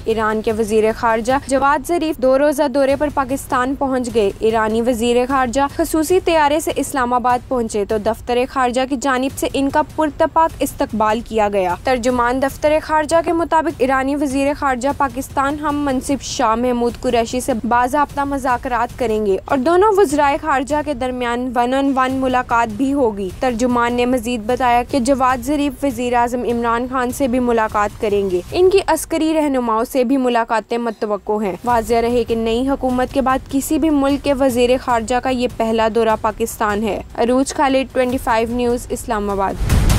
ایران کے وزیر خارجہ جواد ظریف 2 روزہ دورے پر پاکستان پہنچ گئے۔ ایرانی وزیر خارجہ خصوصی طیارے سے اسلام آباد پہنچے تو دفتر خارجہ کی جانب سے ان کا پرتپاک استقبال کیا گیا۔ ترجمان دفتر خارجہ کے مطابق ایرانی وزیر خارجہ پاکستان ہم منصب شاہ محمود قریشی سے باضابطہ مذاکرات کریں گے اور دونوں وزرائے خارجہ کے درمیان 1 on 1 ملاقات بھی ہوگی۔ ترجمان نے مزید بتایا کہ جواد ظریف وزیر اعظم عمران خان سے بھی ملاقات کریں گے۔ ان کی عسکری رہنماؤں سے بھی ملاقاتیں متوقع ہیں۔ واضح رہے کہ نئی حکومت کے بعد کسی بھی ملک کے وزیر خارجہ کا یہ پہلا دورہ پاکستان ہے۔ عروج خالد 25 نیوز اسلام آباد۔